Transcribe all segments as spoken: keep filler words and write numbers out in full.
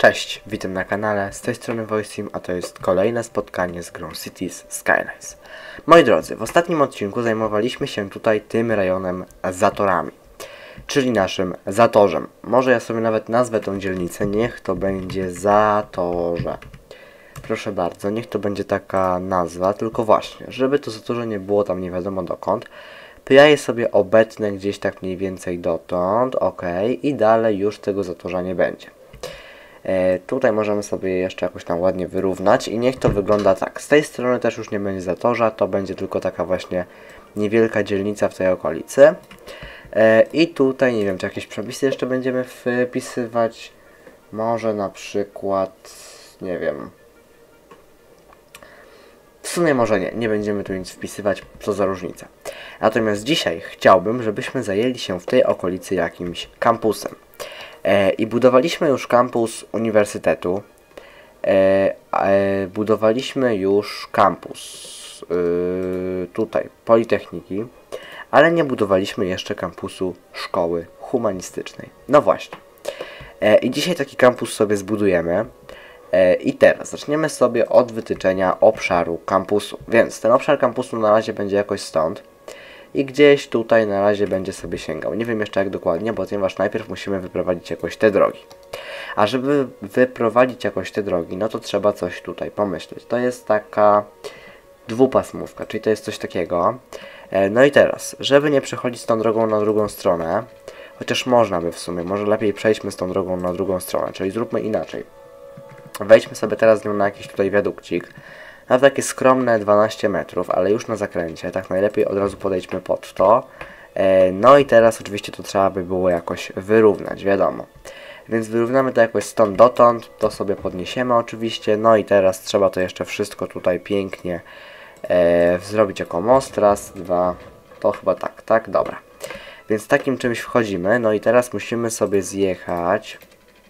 Cześć, witam na kanale, z tej strony Voiceteam, a to jest kolejne spotkanie z grą Cities Skylines. Moi drodzy, w ostatnim odcinku zajmowaliśmy się tutaj tym rejonem zatorami, czyli naszym zatorzem. Może ja sobie nawet nazwę tą dzielnicę, niech to będzie Zatorze. Proszę bardzo, niech to będzie taka nazwa, tylko właśnie, żeby to zatorze nie było tam nie wiadomo dokąd, to ja je sobie obetnę gdzieś tak mniej więcej dotąd, ok, i dalej już tego zatorza nie będzie. E, tutaj możemy sobie jeszcze jakoś tam ładnie wyrównać i niech to wygląda tak. Z tej strony też już nie będzie zatorza, to będzie tylko taka właśnie niewielka dzielnica w tej okolicy. E, I tutaj nie wiem, czy jakieś przepisy jeszcze będziemy wpisywać. Może na przykład, nie wiem. W sumie może nie, nie będziemy tu nic wpisywać, co za różnica. Natomiast dzisiaj chciałbym, żebyśmy zajęli się w tej okolicy jakimś kampusem. E, I budowaliśmy już kampus uniwersytetu, e, e, budowaliśmy już kampus e, tutaj Politechniki, ale nie budowaliśmy jeszcze kampusu szkoły humanistycznej. No właśnie. E, I dzisiaj taki kampus sobie zbudujemy. E, I teraz zaczniemy sobie od wytyczenia obszaru kampusu. Więc ten obszar kampusu na razie będzie jakoś stąd. I gdzieś tutaj na razie będzie sobie sięgał. Nie wiem jeszcze jak dokładnie, ponieważ najpierw musimy wyprowadzić jakoś te drogi. A żeby wyprowadzić jakoś te drogi, no to trzeba coś tutaj pomyśleć. To jest taka dwupasmówka, czyli to jest coś takiego. No i teraz, żeby nie przechodzić z tą drogą na drugą stronę, chociaż można by w sumie, może lepiej przejdźmy z tą drogą na drugą stronę, czyli zróbmy inaczej. Wejdźmy sobie teraz z nią na jakiś tutaj wiadukcik. Na takie skromne dwanaście metrów, ale już na zakręcie, tak najlepiej od razu podejdźmy pod to. E, no i teraz oczywiście to trzeba by było jakoś wyrównać, wiadomo. Więc wyrównamy to jakoś stąd dotąd, to sobie podniesiemy oczywiście. No i teraz trzeba to jeszcze wszystko tutaj pięknie e, zrobić jako most. Raz, dwa, to chyba tak, tak, dobra. Więc takim czymś wchodzimy, no i teraz musimy sobie zjechać.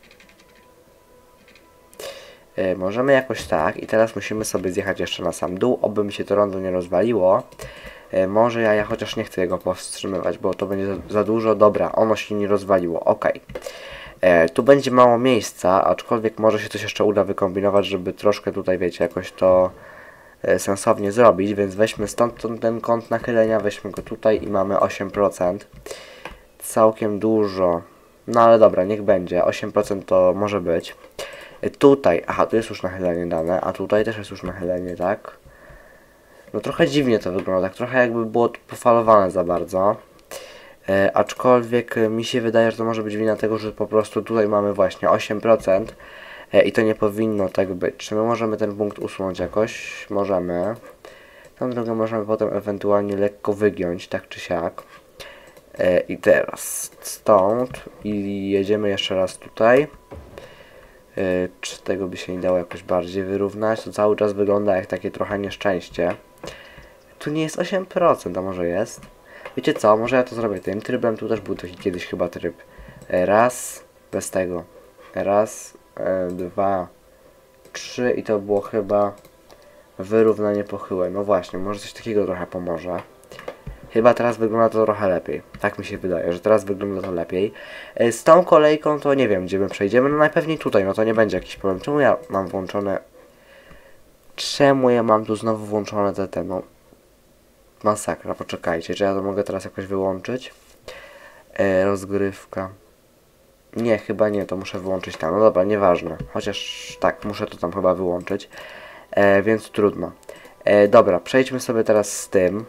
Yy, możemy jakoś tak i teraz musimy sobie zjechać jeszcze na sam dół, oby mi się to rondo nie rozwaliło. Yy, może ja, ja chociaż nie chcę jego powstrzymywać, bo to będzie za, za dużo. Dobra, ono się nie rozwaliło, ok. Yy, tu będzie mało miejsca, aczkolwiek może się coś jeszcze uda wykombinować, żeby troszkę tutaj, wiecie, jakoś to yy, sensownie zrobić, więc weźmy stąd ten, ten kąt nachylenia, weźmy go tutaj i mamy osiem procent. Całkiem dużo, no ale dobra, niech będzie, osiem procent to może być. Tutaj, aha, tu jest już nachylenie dane, a tutaj też jest już nachylenie, tak? No trochę dziwnie to wygląda, tak trochę jakby było to pofalowane za bardzo. E, aczkolwiek mi się wydaje, że to może być wina tego, że po prostu tutaj mamy właśnie osiem procent e, i to nie powinno tak być. Czy my możemy ten punkt usunąć jakoś? Możemy. Tą drogę możemy potem ewentualnie lekko wygiąć, tak czy siak. E, I teraz stąd i jedziemy jeszcze raz tutaj. Yy, czy tego by się nie dało jakoś bardziej wyrównać? To cały czas wygląda jak takie trochę nieszczęście. Tu nie jest osiem procent, a może jest? Wiecie co, może ja to zrobię tym trybem. Tu też był taki kiedyś chyba tryb. Raz, bez tego. Raz, e, dwa, trzy i to było chyba wyrównanie pochyłe. No właśnie, może coś takiego trochę pomoże. Chyba teraz wygląda to trochę lepiej. Tak mi się wydaje, że teraz wygląda to lepiej. Z tą kolejką to nie wiem, gdzie my przejdziemy. No najpewniej tutaj, no to nie będzie jakiś problem. Czemu ja mam włączone... Czemu ja mam tu znowu włączone te, te no... Masakra, poczekajcie, czy ja to mogę teraz jakoś wyłączyć? E, rozgrywka. Nie, chyba nie, to muszę wyłączyć tam. No dobra, nieważne. Chociaż tak, muszę to tam chyba wyłączyć. E, więc trudno. E, dobra, przejdźmy sobie teraz z tym.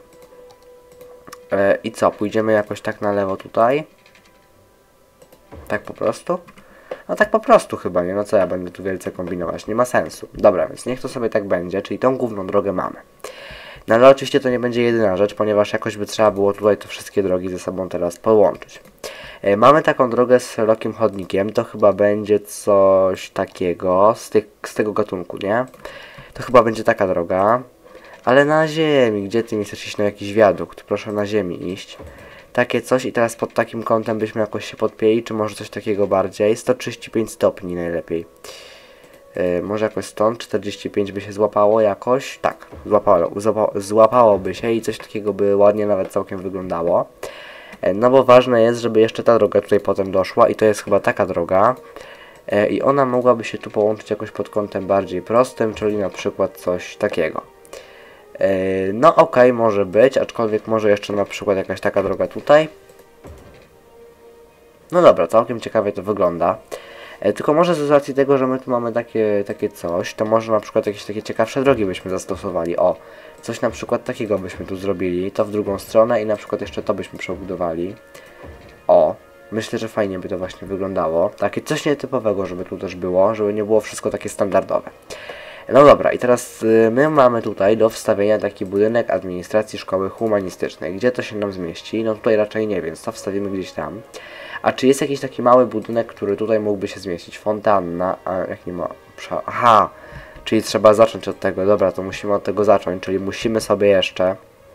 I co, pójdziemy jakoś tak na lewo tutaj? Tak po prostu? No tak po prostu chyba, nie? No co ja będę tu wielce kombinować? Nie ma sensu. Dobra, więc niech to sobie tak będzie, czyli tą główną drogę mamy. No ale oczywiście to nie będzie jedyna rzecz, ponieważ jakoś by trzeba było tutaj te wszystkie drogi ze sobą teraz połączyć. E, mamy taką drogę z szerokim chodnikiem, to chyba będzie coś takiego, z, tych, z tego gatunku, nie? To chyba będzie taka droga. Ale na ziemi, gdzie ty mi chcesz iść na jakiś wiadukt? Proszę na ziemi iść. Takie coś i teraz pod takim kątem byśmy jakoś się podpięli, czy może coś takiego bardziej? sto trzydzieści pięć stopni najlepiej. Yy, może jakoś stąd, czterdzieści pięć by się złapało jakoś? Tak, złapało, złapałoby się i coś takiego by ładnie nawet całkiem wyglądało. Yy, no bo ważne jest, żeby jeszcze ta droga tutaj potem doszła i to jest chyba taka droga. e, i ona mogłaby się tu połączyć jakoś pod kątem bardziej prostym, czyli na przykład coś takiego. E, no okej, okay, może być, aczkolwiek może jeszcze na przykład jakaś taka droga tutaj. No dobra, całkiem ciekawie to wygląda. E, tylko może z racji tego, że my tu mamy takie, takie coś, to może na przykład jakieś takie ciekawsze drogi byśmy zastosowali. O, coś na przykład takiego byśmy tu zrobili, to w drugą stronę i na przykład jeszcze to byśmy przebudowali. O, myślę, że fajnie by to właśnie wyglądało. Takie coś nietypowego, żeby tu też było, żeby nie było wszystko takie standardowe. No dobra, i teraz y, my mamy tutaj do wstawienia taki budynek administracji szkoły humanistycznej. Gdzie to się nam zmieści? No tutaj raczej nie, więc to wstawimy gdzieś tam. A czy jest jakiś taki mały budynek, który tutaj mógłby się zmieścić? Fontanna, a jak nie ma... Aha, czyli trzeba zacząć od tego. Dobra, to musimy od tego zacząć, czyli musimy sobie jeszcze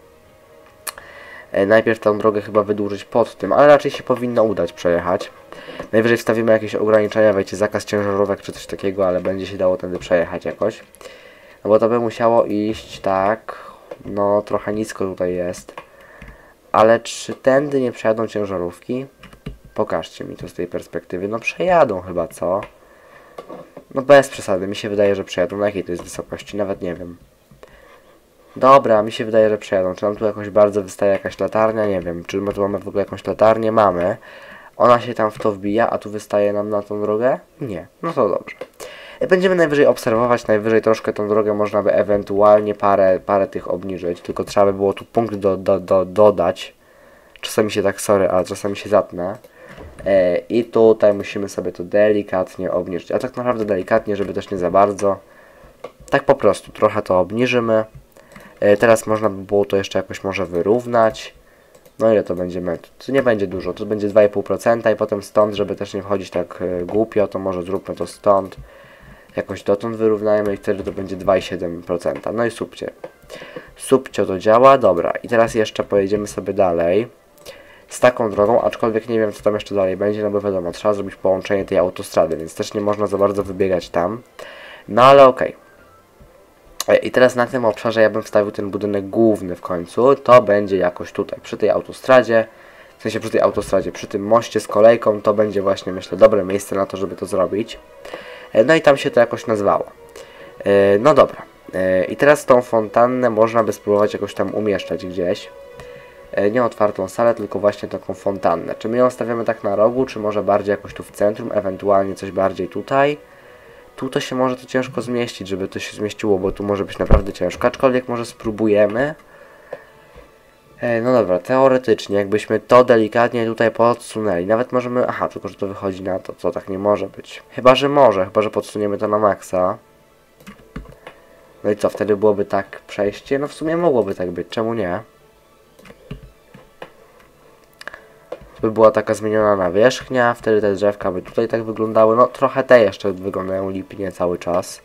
e, najpierw tę drogę chyba wydłużyć pod tym, ale raczej się powinno udać przejechać. Najwyżej wstawimy jakieś ograniczenia, wiecie, zakaz ciężarówek czy coś takiego, ale będzie się dało tędy przejechać jakoś. No bo to by musiało iść tak, no trochę nisko tutaj jest. Ale czy tędy nie przejadą ciężarówki? Pokażcie mi to z tej perspektywy. No przejadą chyba, co? No bez przesady, mi się wydaje, że przejadą. Na jakiej to jest wysokości? Nawet nie wiem. Dobra, mi się wydaje, że przejadą. Czy nam tu jakoś bardzo wystaje jakaś latarnia? Nie wiem. Czy my tu mamy w ogóle jakąś latarnię? Mamy. Ona się tam w to wbija, a tu wystaje nam na tą drogę? Nie. No to dobrze. Będziemy najwyżej obserwować, najwyżej troszkę tą drogę można by ewentualnie parę, parę tych obniżyć, tylko trzeba by było tu punkt do, do, do, dodać. Czasami się tak, sorry, ale czasami się zatnę. E, I tutaj musimy sobie to delikatnie obniżyć, a tak naprawdę delikatnie, żeby też nie za bardzo. Tak po prostu, trochę to obniżymy. E, teraz można by było to jeszcze jakoś może wyrównać. No ile to będzie metrów? To nie będzie dużo, to będzie dwa i pół procent i potem stąd, żeby też nie wchodzić tak e, głupio, to może zróbmy to stąd. Jakoś dotąd wyrównajmy i wtedy to będzie dwa i siedem procent. No i subcie. Subcio to działa, dobra. I teraz jeszcze pojedziemy sobie dalej z taką drogą, aczkolwiek nie wiem co tam jeszcze dalej będzie, no bo wiadomo, trzeba zrobić połączenie tej autostrady, więc też nie można za bardzo wybiegać tam. No ale okej. Okay. I teraz na tym obszarze ja bym wstawił ten budynek główny w końcu. To będzie jakoś tutaj, przy tej autostradzie. W sensie przy tej autostradzie, przy tym moście z kolejką, to będzie właśnie, myślę, dobre miejsce na to, żeby to zrobić. No i tam się to jakoś nazwało. No dobra. I teraz tą fontannę można by spróbować jakoś tam umieszczać gdzieś. Nie otwartą salę, tylko właśnie taką fontannę. Czy my ją stawiamy tak na rogu, czy może bardziej jakoś tu w centrum, ewentualnie coś bardziej tutaj. Tu to się może to ciężko zmieścić, żeby to się zmieściło, bo tu może być naprawdę ciężko. Aczkolwiek może spróbujemy. No dobra, teoretycznie jakbyśmy to delikatnie tutaj podsunęli, nawet możemy, aha, tylko że to wychodzi na to, co tak nie może być. Chyba, że może, chyba, że podsuniemy to na maksa. No i co, wtedy byłoby tak przejście? No w sumie mogłoby tak być, czemu nie? By była taka zmieniona nawierzchnia, wtedy te drzewka by tutaj tak wyglądały, no trochę te jeszcze wyglądają lipnie cały czas.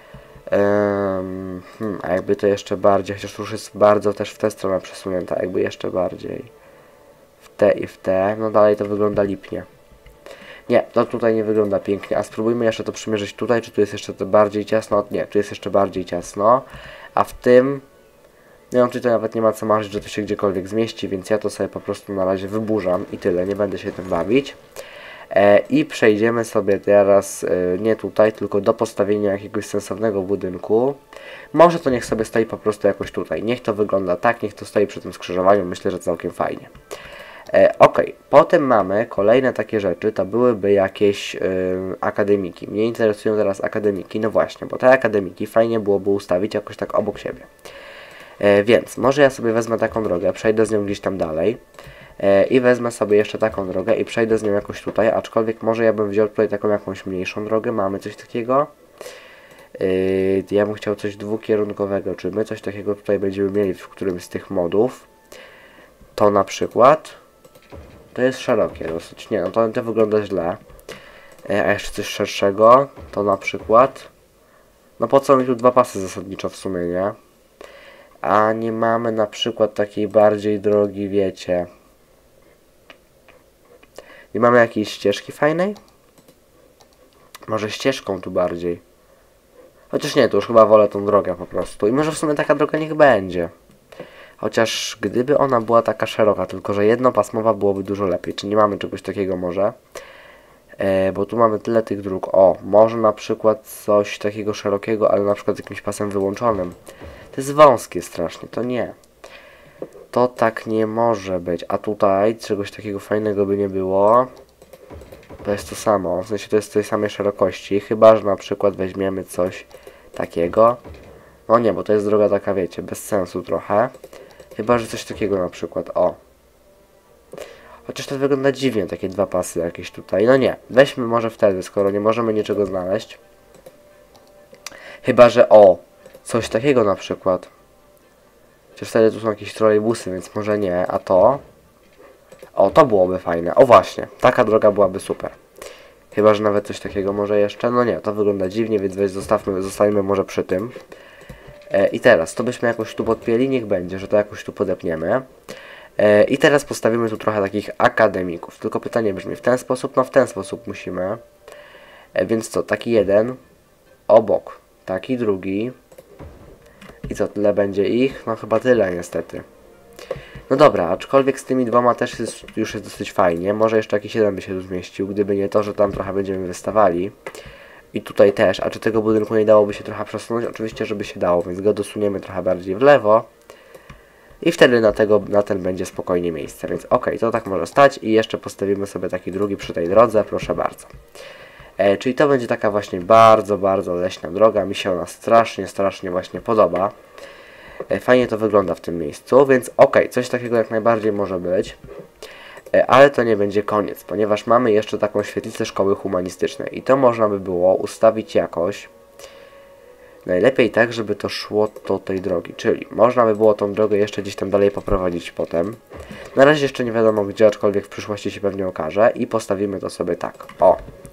Um, hmm, a jakby to jeszcze bardziej, chociaż już jest bardzo też w tę stronę przesunięta, jakby jeszcze bardziej w te i w te, no dalej to wygląda lipnie. Nie, to tutaj nie wygląda pięknie, a spróbujmy jeszcze to przymierzyć tutaj, czy tu jest jeszcze to bardziej ciasno? Nie, tu jest jeszcze bardziej ciasno, a w tym, no tutaj nawet nie ma co marzyć, że to się gdziekolwiek zmieści, więc ja to sobie po prostu na razie wyburzam i tyle, nie będę się tym bawić. E, I przejdziemy sobie teraz e, nie tutaj, tylko do postawienia jakiegoś sensownego budynku. Może to niech sobie stoi po prostu jakoś tutaj. Niech to wygląda tak, niech to stoi przy tym skrzyżowaniu. Myślę, że całkiem fajnie. E, ok, potem mamy kolejne takie rzeczy, to byłyby jakieś e, akademiki. Mnie interesują teraz akademiki, no właśnie, bo te akademiki fajnie byłoby ustawić jakoś tak obok siebie. E, więc może ja sobie wezmę taką drogę, przejdę z nią gdzieś tam dalej. I wezmę sobie jeszcze taką drogę i przejdę z nią jakoś tutaj, aczkolwiek może ja bym wziął tutaj taką jakąś mniejszą drogę, mamy coś takiego. Yy, ja bym chciał coś dwukierunkowego, czy my coś takiego tutaj będziemy mieli w którymś z tych modów. To na przykład, to jest szerokie dosyć, nie no to, to wygląda źle. Yy, a jeszcze coś szerszego, to na przykład, no po co mi tu dwa pasy zasadniczo w sumie, nie? A nie mamy na przykład takiej bardziej drogi, wiecie... Nie mamy jakiejś ścieżki fajnej? Może ścieżką tu bardziej. Chociaż nie, to już chyba wolę tą drogę po prostu. I może w sumie taka droga niech będzie. Chociaż gdyby ona była taka szeroka, tylko że jednopasmowa byłoby dużo lepiej. Czy nie mamy czegoś takiego może? E, bo tu mamy tyle tych dróg. O, może na przykład coś takiego szerokiego, ale na przykład z jakimś pasem wyłączonym. To jest wąskie strasznie, to nie. To tak nie może być. A tutaj czegoś takiego fajnego by nie było. To jest to samo, w sensie to jest tej samej szerokości. Chyba że na przykład weźmiemy coś takiego. No nie, bo to jest droga taka, wiecie, bez sensu trochę. Chyba że coś takiego na przykład, o. Chociaż to wygląda dziwnie, takie dwa pasy jakieś tutaj. No nie, weźmy może wtedy, skoro nie możemy niczego znaleźć. Chyba że o, coś takiego na przykład. Chociaż wtedy tu są jakieś trolejbusy, więc może nie, a to... O, to byłoby fajne. O właśnie, taka droga byłaby super. Chyba że nawet coś takiego może jeszcze. No nie, to wygląda dziwnie, więc weź zostawmy, zostańmy może przy tym. E, I teraz, to byśmy jakoś tu podpięli, niech będzie, że to jakoś tu podepniemy. E, I teraz postawimy tu trochę takich akademików. Tylko pytanie brzmi w ten sposób, no w ten sposób musimy. E, więc co, taki jeden obok, taki drugi. I co, tyle będzie ich? No chyba tyle niestety. No dobra, aczkolwiek z tymi dwoma też jest, już jest dosyć fajnie. Może jeszcze jakiś jeden by się tu zmieścił, gdyby nie to, że tam trochę będziemy wystawali. I tutaj też, a czy tego budynku nie dałoby się trochę przesunąć? Oczywiście, żeby się dało, więc go dosuniemy trochę bardziej w lewo. I wtedy na, tego, na ten będzie spokojnie miejsce, więc ok, to tak może stać. I jeszcze postawimy sobie taki drugi przy tej drodze, proszę bardzo. E, czyli to będzie taka właśnie bardzo, bardzo leśna droga. Mi się ona strasznie, strasznie właśnie podoba. E, fajnie to wygląda w tym miejscu, więc ok, coś takiego jak najbardziej może być. E, ale to nie będzie koniec, ponieważ mamy jeszcze taką świetlicę szkoły humanistycznej. I to można by było ustawić jakoś. Najlepiej tak, żeby to szło do tej drogi, czyli można by było tą drogę jeszcze gdzieś tam dalej poprowadzić potem. Na razie jeszcze nie wiadomo gdzie, aczkolwiek w przyszłości się pewnie okaże i postawimy to sobie tak. O!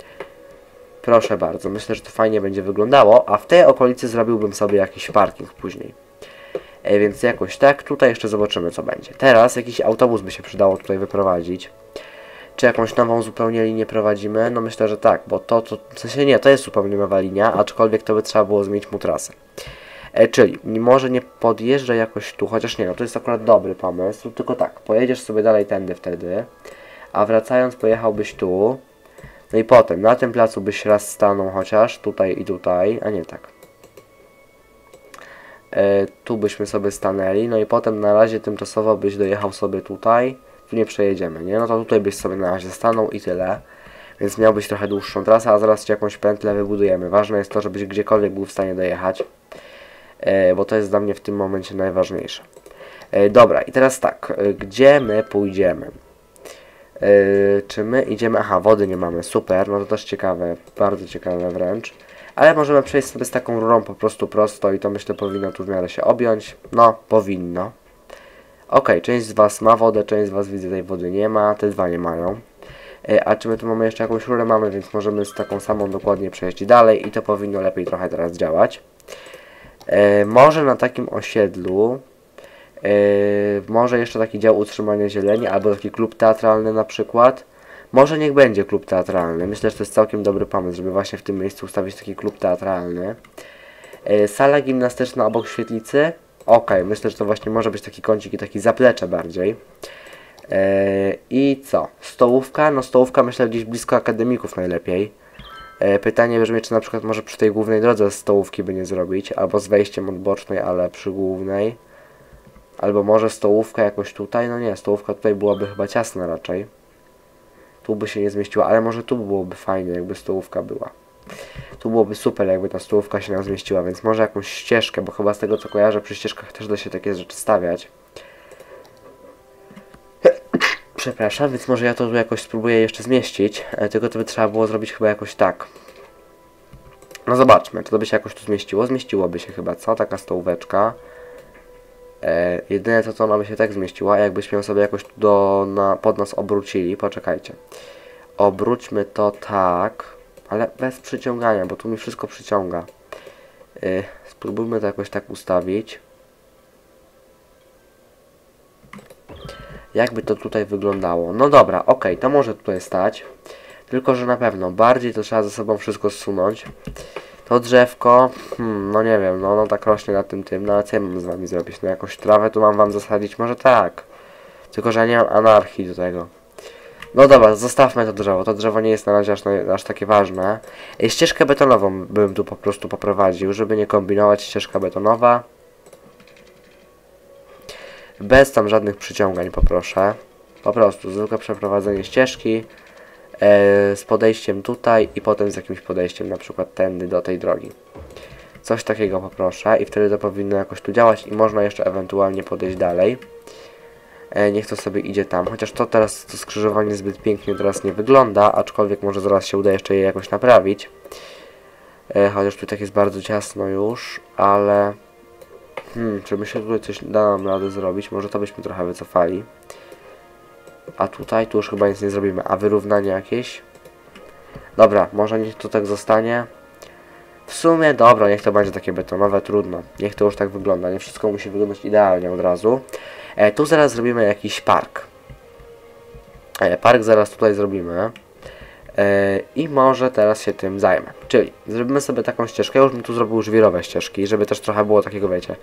Proszę bardzo, myślę, że to fajnie będzie wyglądało, a w tej okolicy zrobiłbym sobie jakiś parking później. E, więc jakoś tak, tutaj jeszcze zobaczymy co będzie. Teraz jakiś autobus by się przydało tutaj wyprowadzić. Czy jakąś nową zupełnie linię prowadzimy? No myślę, że tak, bo to, to w sensie nie, to jest zupełnie nowa linia, aczkolwiek to by trzeba było zmienić mu trasę. E, czyli może nie podjeżdża jakoś tu, chociaż nie, no to jest akurat dobry pomysł, tylko tak, pojedziesz sobie dalej tędy wtedy, a wracając pojechałbyś tu, no i potem na tym placu byś raz stanął chociaż, tutaj i tutaj, a nie tak. E, tu byśmy sobie stanęli, no i potem na razie tymczasowo byś dojechał sobie tutaj, tu nie przejedziemy, nie? No to tutaj byś sobie na razie stanął i tyle. Więc miałbyś trochę dłuższą trasę, a zaraz ci jakąś pętlę wybudujemy. Ważne jest to, żebyś gdziekolwiek był w stanie dojechać. E, bo to jest dla mnie w tym momencie najważniejsze. E, dobra, i teraz tak. E, gdzie my pójdziemy? E, czy my idziemy... Aha, wody nie mamy. Super, no to też ciekawe. Bardzo ciekawe wręcz. Ale możemy przejść sobie z taką rurą po prostu prosto i to myślę powinno tu w miarę się objąć. No, powinno. Ok, część z was ma wodę, część z was widzę tej wody nie ma, te dwa nie mają. E, a czy my tu mamy jeszcze jakąś rurę? Mamy, więc możemy z taką samą dokładnie przejść dalej i to powinno lepiej trochę teraz działać. E, może na takim osiedlu, e, może jeszcze taki dział utrzymania zieleni, albo taki klub teatralny na przykład. Może niech będzie klub teatralny, myślę, że to jest całkiem dobry pomysł, żeby właśnie w tym miejscu ustawić taki klub teatralny. E, sala gimnastyczna obok świetlicy. Ok, myślę, że to właśnie może być taki kącik i taki zaplecze bardziej. Eee, I co? Stołówka? No stołówka myślę gdzieś blisko akademików najlepiej. Eee, pytanie brzmi, czy na przykład może przy tej głównej drodze stołówki by nie zrobić, albo z wejściem od bocznej, ale przy głównej. Albo może stołówka jakoś tutaj? No nie, stołówka tutaj byłaby chyba ciasna raczej. Tu by się nie zmieściła, ale może tu byłoby fajnie, jakby stołówka była. Tu byłoby super, jakby ta stołówka się nam zmieściła, więc może jakąś ścieżkę, bo chyba z tego co kojarzę, przy ścieżkach też da się takie rzeczy stawiać. Przepraszam, więc może ja to tu jakoś spróbuję jeszcze zmieścić, tylko to by trzeba było zrobić chyba jakoś tak. No zobaczmy, czy to by się jakoś tu zmieściło. Zmieściłoby się chyba, co? Taka stołóweczka. E, jedyne to, to ona by się tak zmieściła, jakbyśmy ją sobie jakoś tu do, na, pod nas obrócili. Poczekajcie. Obróćmy to tak. Ale bez przyciągania, bo tu mi wszystko przyciąga. Yy, spróbujmy to jakoś tak ustawić. Jakby to tutaj wyglądało? No dobra, ok, to może tutaj stać. Tylko, że na pewno bardziej to trzeba ze sobą wszystko zsunąć. To drzewko, hmm, no nie wiem, no, no tak rośnie na tym tym, no ale co ja mam z wami zrobić? No jakąś trawę tu mam wam zasadzić? Może tak. Tylko, że ja nie mam anarchii do tego. No dobra, zostawmy to drzewo. To drzewo nie jest na razie aż, aż takie ważne. E, ścieżkę betonową bym tu po prostu poprowadził, żeby nie kombinować. Ścieżka betonowa. Bez tam żadnych przyciągań poproszę. Po prostu zwykłe przeprowadzenie ścieżki e, z podejściem tutaj i potem z jakimś podejściem, na przykład tędy do tej drogi. Coś takiego poproszę i wtedy to powinno jakoś tu działać i można jeszcze ewentualnie podejść dalej. E, niech to sobie idzie tam, chociaż to teraz to skrzyżowanie zbyt pięknie teraz nie wygląda, aczkolwiek może zaraz się uda jeszcze je jakoś naprawić. E, chociaż tu tak jest bardzo ciasno już, ale... Hmm, czy my się tutaj coś da nam radę zrobić? Może to byśmy trochę wycofali. A tutaj tu już chyba nic nie zrobimy. A wyrównanie jakieś? Dobra, może niech to tak zostanie. W sumie dobra, niech to będzie takie betonowe, trudno. Niech to już tak wygląda. Nie wszystko musi wyglądać idealnie od razu. E, tu zaraz zrobimy jakiś park. E, park zaraz tutaj zrobimy. E, I może teraz się tym zajmę. Czyli zrobimy sobie taką ścieżkę. Ja już bym tu zrobił żwirowe ścieżki, żeby też trochę było takiego, wiecie,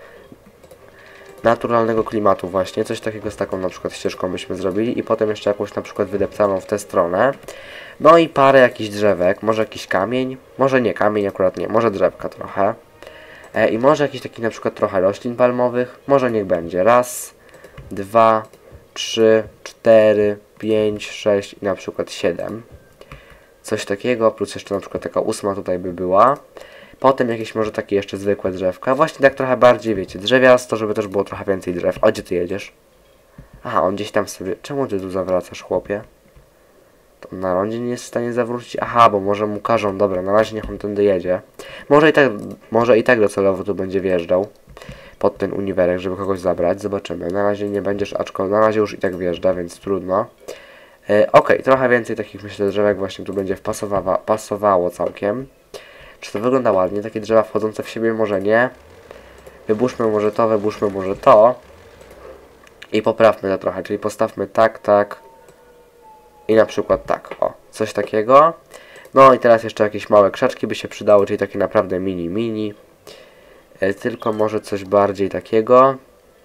naturalnego klimatu właśnie. Coś takiego z taką na przykład ścieżką byśmy zrobili. I potem jeszcze jakąś na przykład wydeptaną w tę stronę. No i parę jakichś drzewek. Może jakiś kamień. Może nie kamień, akurat nie. Może drzewka trochę. E, I może jakiś taki na przykład trochę roślin palmowych. Może niech będzie. Raz, dwa, trzy, cztery, pięć, sześć i na przykład siedem. Coś takiego, plus jeszcze na przykład taka ósma tutaj by była. Potem jakieś może takie jeszcze zwykłe drzewka. Właśnie tak trochę bardziej, wiecie, drzewiasto, żeby też było trochę więcej drzew. O, gdzie ty jedziesz? Aha, on gdzieś tam sobie... Czemu ty tu zawracasz, chłopie? To na rondzie nie jest w stanie zawrócić? Aha, bo może mu każą. Dobra, na razie niech on tędy jedzie. Może i tak, może i tak docelowo tu będzie wjeżdżał pod ten uniwerek, żeby kogoś zabrać. Zobaczymy. Na razie nie będziesz, aczkolwiek na razie już i tak wjeżdża, więc trudno. E, ok, trochę więcej takich, myślę, drzewek właśnie tu będzie wpasowało, pasowało całkiem. Czy to wygląda ładnie? Takie drzewa wchodzące w siebie? Może nie. Wyburzmy może to, wyburzmy może to. I poprawmy to trochę, czyli postawmy tak, tak. I na przykład tak, o, coś takiego. No i teraz jeszcze jakieś małe krzaczki by się przydały, czyli takie naprawdę mini, mini. E, tylko może coś bardziej takiego.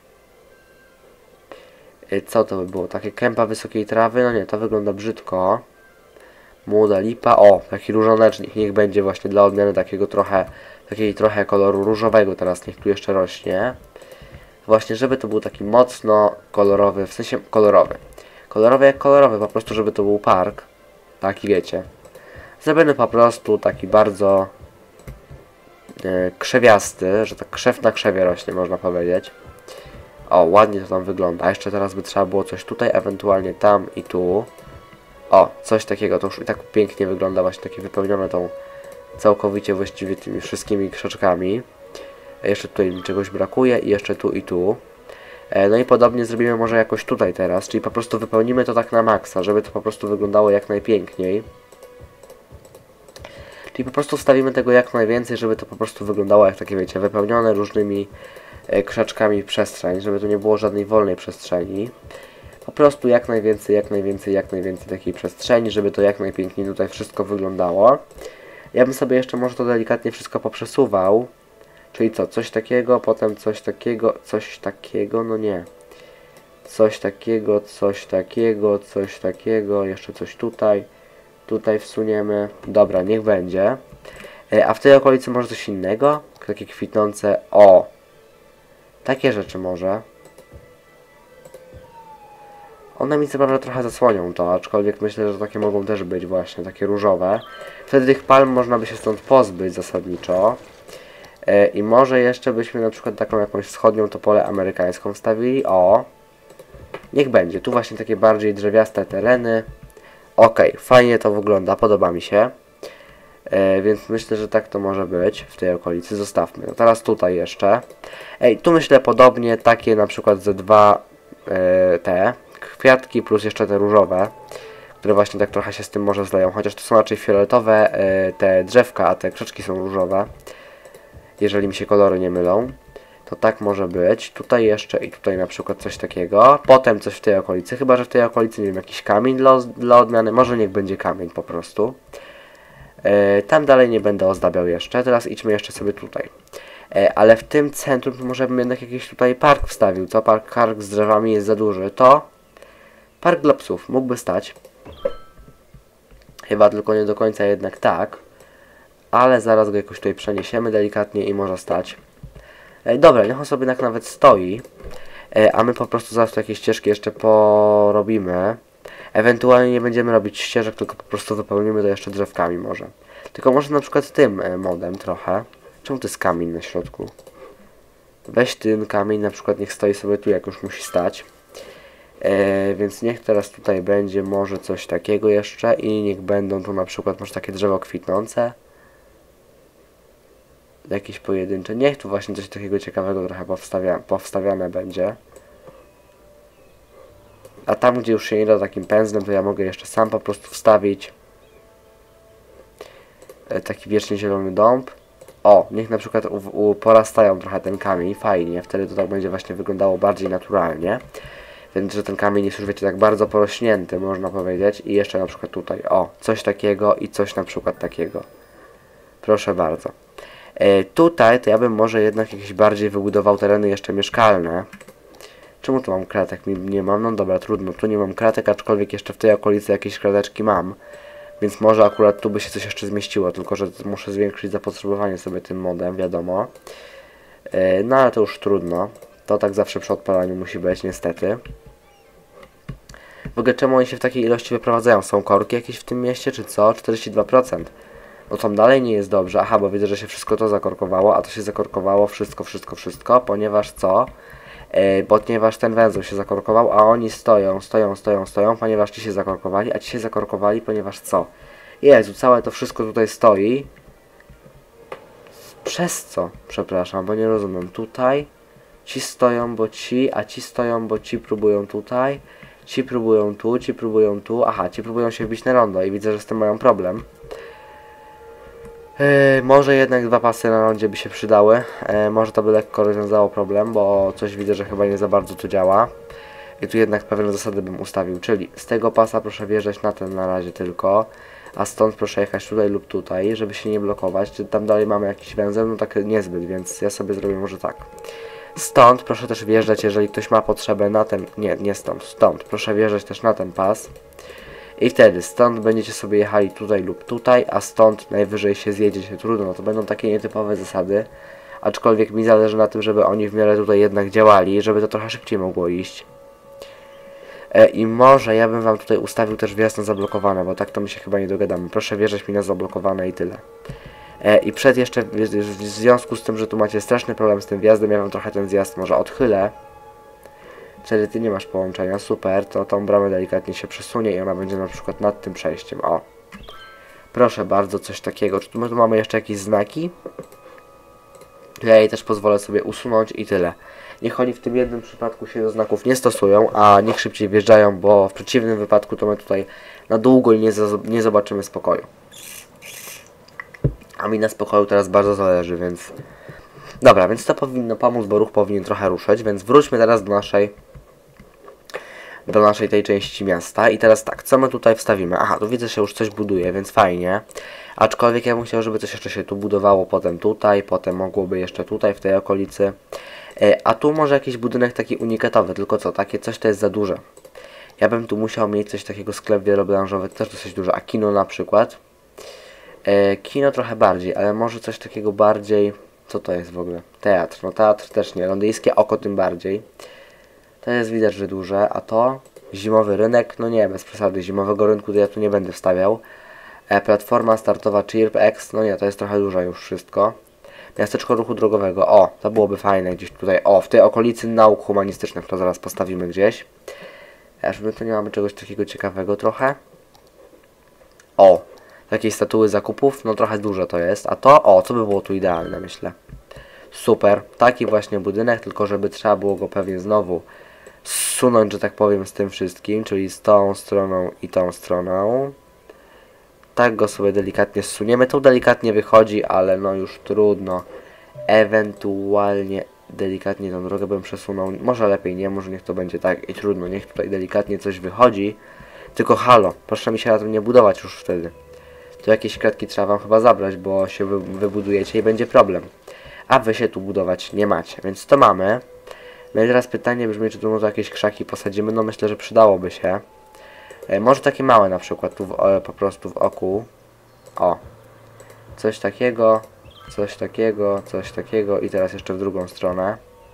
E, co to by było? Takie kępa wysokiej trawy? No nie, to wygląda brzydko. Młoda lipa. O, taki różonecznik. Niech będzie właśnie dla odmiany takiego trochę, takiej trochę koloru różowego teraz. Niech tu jeszcze rośnie. Właśnie, żeby to był taki mocno kolorowy, w sensie kolorowy. Kolorowy jak kolorowy, po prostu, żeby to był park. Taki, wiecie. Zrobiony po prostu taki bardzo e, krzewiasty, że tak krzew na krzewie rośnie, można powiedzieć. O, ładnie to tam wygląda. A jeszcze teraz by trzeba było coś tutaj, ewentualnie tam i tu. O, coś takiego. To już i tak pięknie wygląda, właśnie takie wypełnione tą całkowicie właściwie tymi wszystkimi krzaczkami. Jeszcze tutaj mi czegoś brakuje i jeszcze tu i tu. No i podobnie zrobimy może jakoś tutaj teraz, czyli po prostu wypełnimy to tak na maksa, żeby to po prostu wyglądało jak najpiękniej. Czyli po prostu wstawimy tego jak najwięcej, żeby to po prostu wyglądało jak takie, wiecie, wypełnione różnymi e, krzaczkami przestrzeń, żeby tu nie było żadnej wolnej przestrzeni. Po prostu jak najwięcej, jak najwięcej, jak najwięcej takiej przestrzeni, żeby to jak najpiękniej tutaj wszystko wyglądało. Ja bym sobie jeszcze może to delikatnie wszystko poprzesuwał. Czyli co, coś takiego, potem coś takiego, coś takiego, no nie. Coś takiego, coś takiego, coś takiego, jeszcze coś tutaj. Tutaj wsuniemy. Dobra, niech będzie. E, a w tej okolicy może coś innego? Takie kwitnące, o! Takie rzeczy może. One mi co prawda trochę zasłonią to, aczkolwiek myślę, że takie mogą też być właśnie, takie różowe. Wtedy tych palm można by się stąd pozbyć zasadniczo. I może jeszcze byśmy na przykład taką jakąś wschodnią topolę amerykańską wstawili. O! Niech będzie. Tu właśnie takie bardziej drzewiaste tereny. Ok, fajnie to wygląda, podoba mi się. E, więc myślę, że tak to może być w tej okolicy. Zostawmy. No teraz tutaj jeszcze. Ej, tu myślę podobnie, takie na przykład ze dwa e, te kwiatki plus jeszcze te różowe, które właśnie tak trochę się z tym może zleją. Chociaż to są raczej fioletowe e, te drzewka, a te krzaczki są różowe. Jeżeli mi się kolory nie mylą, to tak może być. Tutaj jeszcze i tutaj na przykład coś takiego. Potem coś w tej okolicy, chyba że w tej okolicy, nie wiem, jakiś kamień dla, dla odmiany. Może niech będzie kamień po prostu. E, tam dalej nie będę ozdabiał jeszcze. Teraz idźmy jeszcze sobie tutaj. E, ale w tym centrum może bym jednak jakiś tutaj park wstawił. Co? Park, park z drzewami jest za duży. To park dla psów mógłby stać. Chyba tylko nie do końca jednak tak. Ale zaraz go jakoś tutaj przeniesiemy delikatnie i może stać. E, dobra, niech on sobie tak nawet stoi. E, a my po prostu zaraz tu jakieś ścieżki jeszcze porobimy. Ewentualnie nie będziemy robić ścieżek, tylko po prostu wypełnimy to jeszcze drzewkami może. Tylko może na przykład tym e, modem trochę. Czemu to jest kamień na środku? Weź ten kamień, na przykład niech stoi sobie tu, jak już musi stać. E, więc niech teraz tutaj będzie może coś takiego jeszcze i niech będą tu na przykład może takie drzewo kwitnące. Jakieś pojedyncze. Niech tu właśnie coś takiego ciekawego trochę powstawia, powstawiane będzie. A tam, gdzie już się nie da takim pędzlem, to ja mogę jeszcze sam po prostu wstawić e, taki wiecznie zielony dąb. O, niech na przykład u, u, porastają trochę ten kamień, fajnie, wtedy to tak będzie właśnie wyglądało bardziej naturalnie. Więc, że ten kamień jest już, wiecie, tak bardzo porośnięty, można powiedzieć. I jeszcze na przykład tutaj, o, coś takiego i coś na przykład takiego. Proszę bardzo. E, tutaj to ja bym może jednak jakieś bardziej wybudował tereny jeszcze mieszkalne. Czemu tu mam kratek? Nie mam, no dobra, trudno. Tu nie mam kratek, aczkolwiek jeszcze w tej okolicy jakieś krateczki mam. Więc może akurat tu by się coś jeszcze zmieściło, tylko że muszę zwiększyć zapotrzebowanie sobie tym modem, wiadomo. E, no ale to już trudno. To tak zawsze przy odpalaniu musi być, niestety. W ogóle czemu oni się w takiej ilości wyprowadzają? Są korki jakieś w tym mieście, czy co? czterdzieści dwa procent. No tam dalej nie jest dobrze. Aha, bo widzę, że się wszystko to zakorkowało, a to się zakorkowało wszystko, wszystko, wszystko, ponieważ co? Yy, ponieważ ten węzeł się zakorkował, a oni stoją, stoją, stoją, stoją, ponieważ ci się zakorkowali, a ci się zakorkowali, ponieważ co? Jezu, całe to wszystko tutaj stoi. Przez co? Przepraszam, bo nie rozumiem. Tutaj ci stoją, bo ci, a ci stoją, bo ci próbują tutaj. Ci próbują tu, ci próbują tu. Aha, ci próbują się wbić na rondo i widzę, że z tym mają problem. Yy, może jednak dwa pasy na rondzie by się przydały. Yy, może to by lekko rozwiązało problem, bo coś widzę, że chyba nie za bardzo to działa. I tu jednak pewne zasady bym ustawił, czyli z tego pasa proszę wjeżdżać na ten na razie tylko, a stąd proszę jechać tutaj lub tutaj, żeby się nie blokować. Czy tam dalej mamy jakiś węzeł? No tak niezbyt, więc ja sobie zrobię może tak. Stąd proszę też wjeżdżać, jeżeli ktoś ma potrzebę na ten... Nie, nie stąd, stąd. Proszę wjeżdżać też na ten pas. I wtedy stąd będziecie sobie jechali tutaj lub tutaj, a stąd najwyżej się zjedziecie. Trudno, no to będą takie nietypowe zasady. Aczkolwiek mi zależy na tym, żeby oni w miarę tutaj jednak działali, żeby to trochę szybciej mogło iść. E, I może ja bym wam tutaj ustawił też wjazd na zablokowane, bo tak to my się chyba nie dogadamy. Proszę wjeżdżać mi na zablokowane i tyle. E, I przed jeszcze, w, w związku z tym, że tu macie straszny problem z tym wjazdem, ja wam trochę ten zjazd może odchylę. Czyli ty nie masz połączenia, super, to tą bramę delikatnie się przesunie i ona będzie na przykład nad tym przejściem, o. Proszę bardzo, coś takiego. Czy tu my tu mamy jeszcze jakieś znaki? Ja jej też pozwolę sobie usunąć i tyle. Niech oni w tym jednym przypadku się do znaków nie stosują, a niech szybciej wjeżdżają, bo w przeciwnym wypadku to my tutaj na długo nie, nie zobaczymy spokoju. A mi na spokoju teraz bardzo zależy, więc... Dobra, więc to powinno pomóc, bo ruch powinien trochę ruszyć, więc wróćmy teraz do naszej... do naszej tej części miasta. I teraz tak, co my tutaj wstawimy? Aha, tu widzę, że się już coś buduje, więc fajnie. Aczkolwiek ja bym chciał, żeby coś jeszcze się tu budowało, potem tutaj, potem mogłoby jeszcze tutaj, w tej okolicy. E, a tu może jakiś budynek taki unikatowy, tylko co, takie coś to jest za duże. Ja bym tu musiał mieć coś takiego, sklep wielobranżowy, też dosyć duże, a kino na przykład. E, kino trochę bardziej, ale może coś takiego bardziej... Co to jest w ogóle? Teatr, no teatr też nie, londyńskie oko tym bardziej. To jest widać, że duże, a to zimowy rynek, no nie, bez przesady, zimowego rynku to ja tu nie będę wstawiał. E, platforma startowa ChirpX, no nie, to jest trochę duża już wszystko. Miasteczko ruchu drogowego, o, to byłoby fajne gdzieś tutaj, o, w tej okolicy nauk humanistycznych, to zaraz postawimy gdzieś. Aż my tu nie mamy czegoś takiego ciekawego trochę. O, takiej statuły zakupów, no trochę duże to jest, a to, o, co by było tu idealne, myślę. Super, taki właśnie budynek, tylko żeby trzeba było go pewnie znowu zsunąć, że tak powiem, z tym wszystkim, czyli z tą stroną i tą stroną. Tak go sobie delikatnie zsuniemy, to delikatnie wychodzi, ale no już trudno. Ewentualnie delikatnie tą drogę bym przesunął, może lepiej nie, może niech to będzie tak i trudno, niech tutaj delikatnie coś wychodzi. Tylko halo, proszę mi się na tym nie budować już wtedy. To jakieś kratki trzeba wam chyba zabrać, bo się wy, wybudujecie i będzie problem. A wy się tu budować nie macie, więc to mamy. No i teraz pytanie brzmi, czy tu może jakieś krzaki posadzimy, no myślę, że przydałoby się. E, może takie małe na przykład, tu w, e, po prostu w oku. O. Coś takiego, coś takiego, coś takiego i teraz jeszcze w drugą stronę.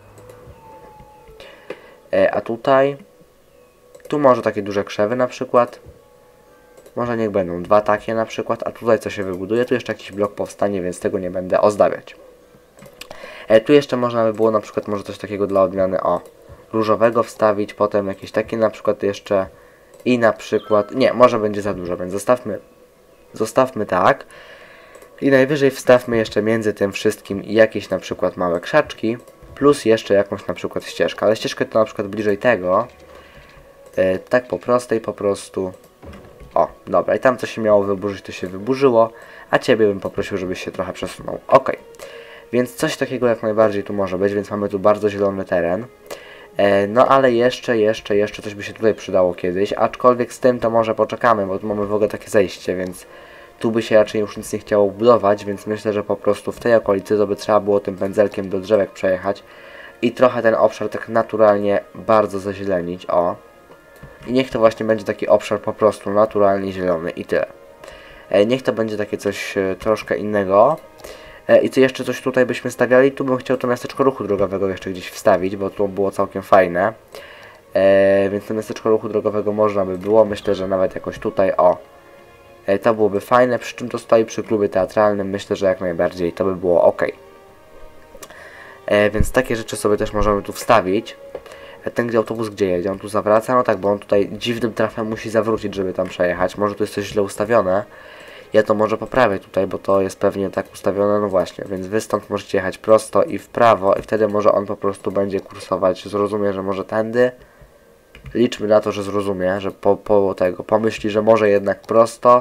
E, a tutaj, tu może takie duże krzewy na przykład. Może niech będą dwa takie na przykład, a tutaj co się wybuduje, tu jeszcze jakiś blok powstanie, więc tego nie będę ozdabiać. E, tu jeszcze można by było na przykład może coś takiego dla odmiany, o, różowego wstawić, potem jakieś takie na przykład jeszcze i na przykład, nie, może będzie za dużo, więc zostawmy, zostawmy tak. I najwyżej wstawmy jeszcze między tym wszystkim jakieś na przykład małe krzaczki, plus jeszcze jakąś na przykład ścieżkę, ale ścieżkę to na przykład bliżej tego, e, tak po prostej po prostu. O, dobra, i tam co się miało wyburzyć, to się wyburzyło, a Ciebie bym poprosił, żebyś się trochę przesunął. Ok, więc coś takiego jak najbardziej tu może być, więc mamy tu bardzo zielony teren. E, no ale jeszcze, jeszcze, jeszcze coś by się tutaj przydało kiedyś, aczkolwiek z tym to może poczekamy, bo tu mamy w ogóle takie zejście, więc tu by się raczej już nic nie chciało budować, więc myślę, że po prostu w tej okolicy to by trzeba było tym pędzelkiem do drzewek przejechać i trochę ten obszar tak naturalnie bardzo zazielenić, o. I niech to właśnie będzie taki obszar po prostu naturalnie zielony i tyle. E, niech to będzie takie coś e, troszkę innego. E, I co jeszcze coś tutaj byśmy stawiali? Tu bym chciał to miasteczko ruchu drogowego jeszcze gdzieś wstawić, bo to było całkiem fajne. E, więc to miasteczko ruchu drogowego można by było, myślę, że nawet jakoś tutaj, o. E, to byłoby fajne, przy czym to stoi przy klubie teatralnym, myślę, że jak najbardziej to by było ok. E, więc takie rzeczy sobie też możemy tu wstawić. Ten gdzie autobus gdzie jedzie? On tu zawraca? No tak, bo on tutaj dziwnym trafem musi zawrócić, żeby tam przejechać. Może tu jest coś źle ustawione. Ja to może poprawię tutaj, bo to jest pewnie tak ustawione, no właśnie. Więc wy stąd możecie jechać prosto i w prawo i wtedy może on po prostu będzie kursować. Zrozumie, że może tędy. Liczmy na to, że zrozumie, że po, po tego pomyśli, że może jednak prosto.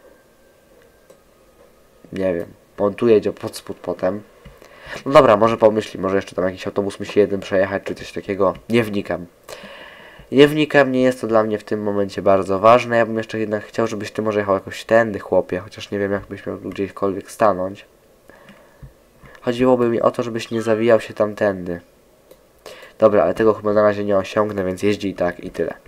Nie wiem, bo on tu jedzie pod spód potem. No dobra, może pomyśli, może jeszcze tam jakiś autobus musi jeden przejechać, czy coś takiego. Nie wnikam. Nie wnikam, nie jest to dla mnie w tym momencie bardzo ważne. Ja bym jeszcze jednak chciał, żebyś ty może jechał jakoś tędy, chłopie, chociaż nie wiem, jakbyś miał tu gdziekolwiek stanąć. Chodziłoby mi o to, żebyś nie zawijał się tamtędy. Dobra, ale tego chyba na razie nie osiągnę, więc jeździ i tak i tyle.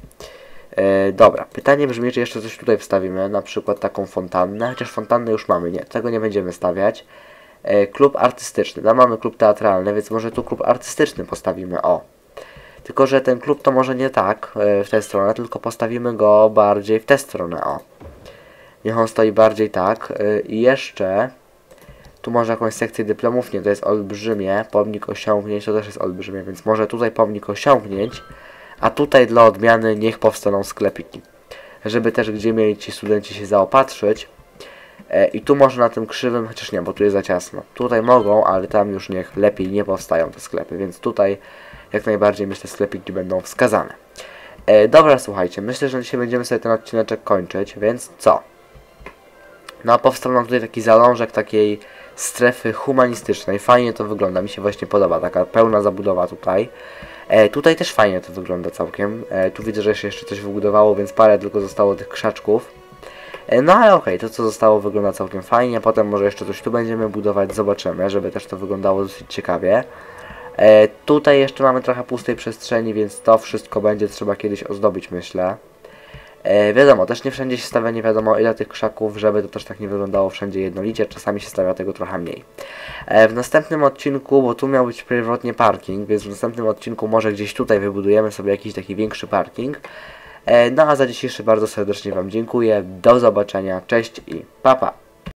E, dobra, pytanie brzmi, czy jeszcze coś tutaj wstawimy, na przykład taką fontannę, chociaż fontannę już mamy, nie, tego nie będziemy stawiać. E, klub artystyczny, tam mamy klub teatralny, więc może tu klub artystyczny postawimy, o. Tylko, że ten klub to może nie tak e, w tę stronę, tylko postawimy go bardziej w tę stronę, o. Niech on stoi bardziej tak. E, I jeszcze tu może jakąś sekcję dyplomów, nie, to jest olbrzymie, pomnik osiągnięć, to też jest olbrzymie, więc może tutaj pomnik osiągnięć, a tutaj dla odmiany niech powstaną sklepiki. Żeby też gdzie mieli ci studenci się zaopatrzyć. E, I tu może na tym krzywym, chociaż nie, bo tu jest za ciasno. Tutaj mogą, ale tam już niech lepiej nie powstają te sklepy, więc tutaj jak najbardziej myślę sklepiki będą wskazane. E, dobra, słuchajcie, myślę, że dzisiaj będziemy sobie ten odcineczek kończyć, więc co? No, powstał nam tutaj taki zalążek takiej strefy humanistycznej. Fajnie to wygląda, mi się właśnie podoba, taka pełna zabudowa tutaj. E, tutaj też fajnie to wygląda całkiem. E, tu widzę, że się jeszcze coś wybudowało, więc parę tylko zostało tych krzaczków. E, no ale okej, okay, to co zostało wygląda całkiem fajnie. Potem może jeszcze coś tu będziemy budować, zobaczymy, żeby też to wyglądało dosyć ciekawie. E, tutaj jeszcze mamy trochę pustej przestrzeni, więc to wszystko będzie trzeba kiedyś ozdobić, myślę. E, wiadomo, też nie wszędzie się stawia nie wiadomo ile tych krzaków, żeby to też tak nie wyglądało wszędzie jednolicie, czasami się stawia tego trochę mniej. E, w następnym odcinku, bo tu miał być pierwotnie parking, więc w następnym odcinku może gdzieś tutaj wybudujemy sobie jakiś taki większy parking. E, no a za dzisiejszy bardzo serdecznie Wam dziękuję, do zobaczenia, cześć i pa pa!